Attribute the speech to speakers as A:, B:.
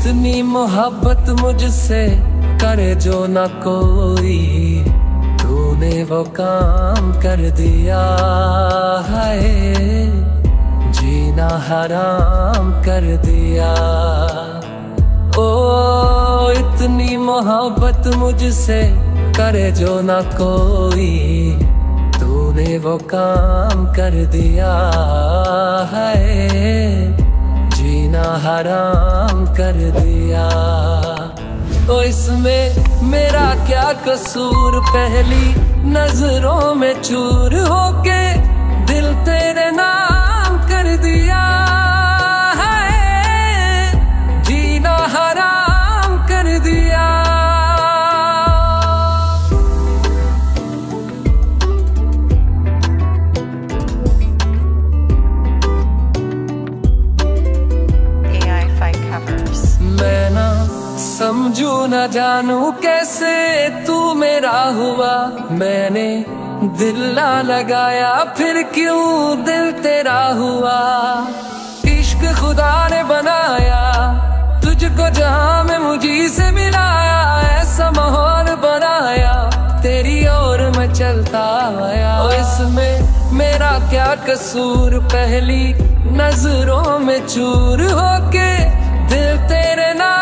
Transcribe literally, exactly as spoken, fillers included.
A: इतनी मोहब्बत मुझसे करे जो ना कोई, तूने वो काम कर दिया है, जीना हराम कर दिया। ओ इतनी मोहब्बत मुझसे करे जो ना कोई, तूने वो काम कर दिया है, जीना हराम कर दिया। तो इसमें मेरा क्या कसूर, पहली नजरों में चूर होके दिल तेरे नाम कर दिया है, जीना हराम कर दिया। मैं ना समझू न जानू कैसे तू मेरा हुआ, मैंने दिल ना लगाया फिर क्यों दिल तेरा हुआ। इश्क खुदा ने बनाया तुझको जहां में मुझी से मिलाया, ऐसा माहौल बनाया तेरी ओर मैं चलता आया। और इसमें मेरा क्या कसूर, पहली नजरों में चूर होके दिल तेरे नाम